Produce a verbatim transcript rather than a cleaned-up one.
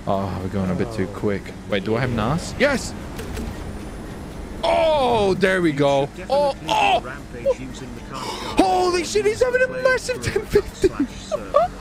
Oh, we're going a bit too quick. Wait, do I have N A S? Yes! Oh, there we go. Oh, oh! Holy shit, he's having a massive ten fifty.